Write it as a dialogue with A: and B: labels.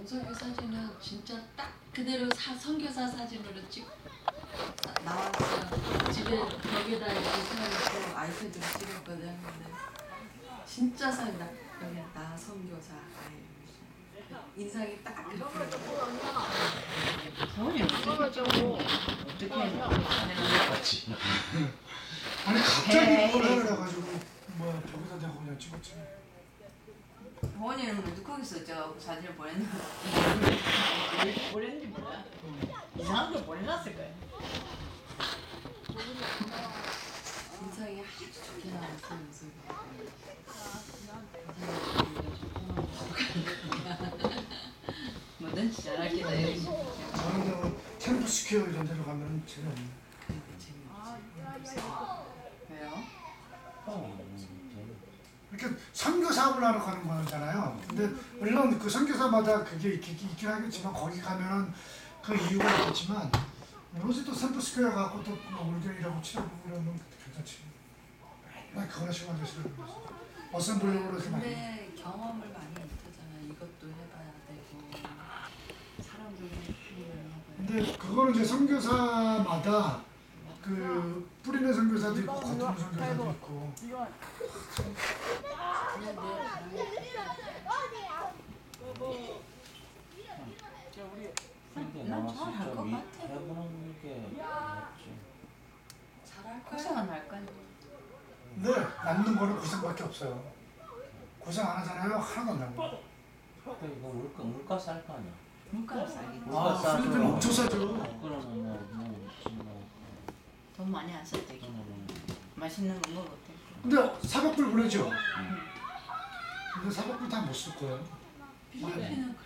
A: 영석이 사진은 진짜 딱 그대로 선교사 사진으로 찍 나왔어요. 집에 벽에다 이렇게 세워놓고 아이패드로 찍었거든. 근데 진짜 사진 여기 나 선교사 인상이 딱 그렇게.
B: 서울이 어떻게
C: 맞지.
D: 아니 갑자기 그걸 해가지고 뭐 벽에다 대고 그냥 찍었지.
B: 호원이는 뭐 거기서 저 사진을 보냈나? 보냈는지 몰라. 이상한 걸 보내놨을 거야.
A: 인상이 아주 좋게 나왔어 영석이.
B: 뭐든지 잘하겠다.
D: 저는 뭐 템플스퀘어 이런 데로 가면 재미없네.
B: 왜요?
D: 이렇게 선교 사업을 하러 가는 거잖아요. 근데 물론 그 선교사마다 그게 있긴 하겠지만 거기 가면은 그 이유가 있겠지만 요새 또 템플스퀘어 가고 또 올겨울이라고 치러보고 이러면 괜찮지. 맨날 그거나 시간을 쓰는 거지. 어셈블리로 이렇게 많이.
A: 근데 경험을 많이 못하잖아. 이것도 해봐야 되고 사람들도 해봐야
D: 근데 그거는 이제 선교사마다 그 뿌리는 선교사도 있고 겉도는 선교사도 있고.
B: 난 잘할 것 같아.
C: 해보는 게 낫지.
A: 잘할 거야.
B: 고생은 할 거야.
D: 근데 남는 거는 고생밖에 없어요. 고생 안 하잖아요. 하나도 안 남아요.
C: 근데 이거 물가 쌀 거 아니야.
B: 물가는 싸게.
C: 아, 싸죠.
D: 필리핀은 엄청 싸죠.
C: 그러면
B: 돈 많이 안 썼지. 맛있는 거 먹어도 돼.
D: 근데 400불 보내죠? 근데 400불 다 못 쓸 거예요.
A: 필리핀은